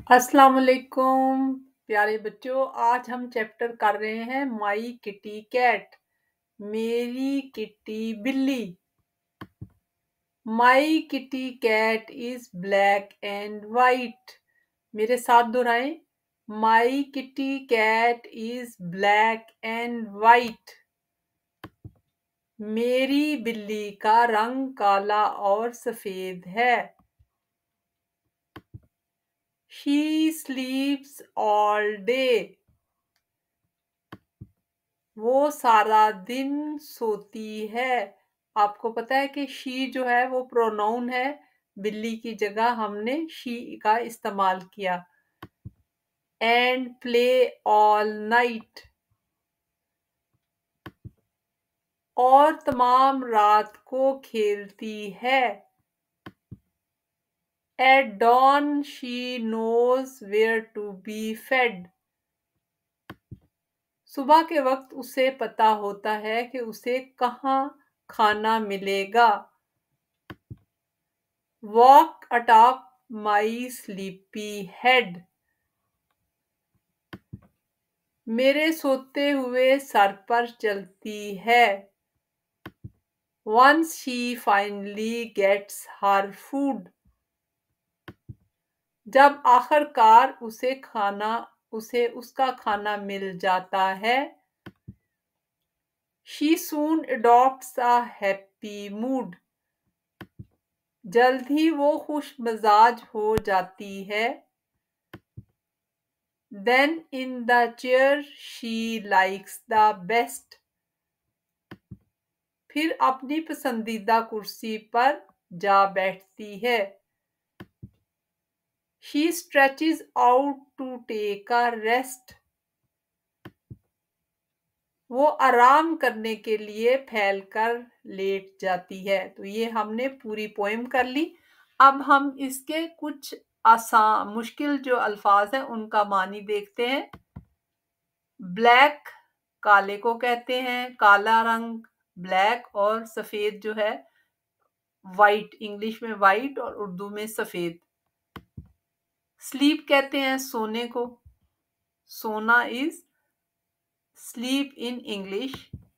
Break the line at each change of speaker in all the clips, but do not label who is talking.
अस्सलाम वालेकुम प्यारे बच्चों। आज हम चैप्टर कर रहे हैं माई किटी कैट, मेरी किटी बिल्ली। My kitty cat is black and white. मेरे साथ दोहराएं, my kitty cat is black and white. मेरी बिल्ली का रंग काला और सफेद है। She sleeps all day. वो सारा दिन सोती है। आपको पता है कि शी जो है वो प्रोनाउन है, बिल्ली की जगह हमने शी का इस्तेमाल किया। एंड प्ले ऑल नाइट, और तमाम रात को खेलती है। At dawn she knows where to be fed, सुबह के वक्त उसे पता होता है कि उसे कहाँ खाना मिलेगा। Walk atop my sleepy head, मेरे सोते हुए सर पर चलती है। Once she finally gets her food, जब आखिरकार उसे उसका खाना मिल जाता है। She soon adopts a happy mood, जल्द ही वो खुश मिजाज हो जाती है। Then in the chair she likes the best, फिर अपनी पसंदीदा कुर्सी पर जा बैठती है। She stretches out to take a rest, वो आराम करने के लिए फैलकर लेट जाती है। तो ये हमने पूरी पोएम कर ली। अब हम इसके कुछ आसान मुश्किल जो अल्फाज हैं उनका मानी देखते हैं। ब्लैक, काले को कहते हैं, काला रंग ब्लैक, और सफेद जो है वाइट, इंग्लिश में वाइट और उर्दू में सफेद। स्लीप कहते हैं सोने को, सोना is sleep in English.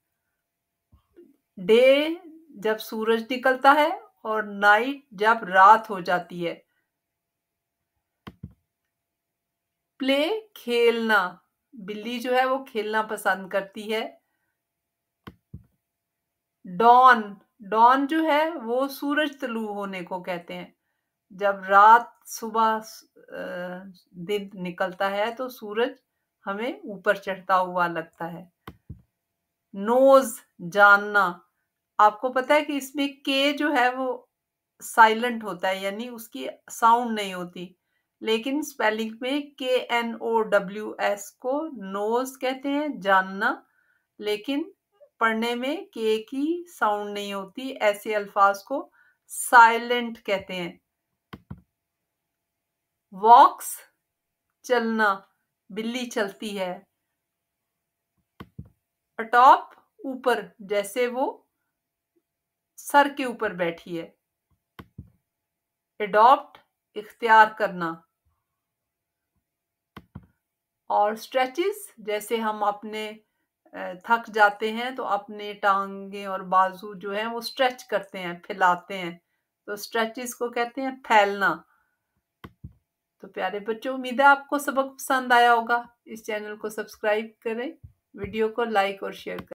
Day जब सूरज निकलता है, और नाइट जब रात हो जाती है। प्ले खेलना, बिल्ली जो है वो खेलना पसंद करती है। डॉन, डॉन जो है वो सूरज तलू होने को कहते हैं। जब रात सुबह दिन निकलता है तो सूरज हमें ऊपर चढ़ता हुआ लगता है। नोज, जानना, आपको पता है कि इसमें के जो है वो साइलेंट होता है, यानी उसकी साउंड नहीं होती, लेकिन स्पेलिंग में KNOWS को नोज कहते हैं, जानना, लेकिन पढ़ने में के की साउंड नहीं होती। ऐसे अल्फाज को साइलेंट कहते हैं। वॉक्स, चलना, बिल्ली चलती है। अटॉप, ऊपर, जैसे वो सर के ऊपर बैठी है। एडॉप्ट, इख्तियार करना। और स्ट्रेचेस, जैसे हम अपने थक जाते हैं तो अपने टांगे और बाजू जो है वो स्ट्रेच करते हैं, फैलाते हैं, तो स्ट्रेचेस को कहते हैं फैलना। तो प्यारे बच्चों, उम्मीद है आपको सबक पसंद आया होगा। इस चैनल को सब्सक्राइब करें, वीडियो को लाइक और शेयर करें।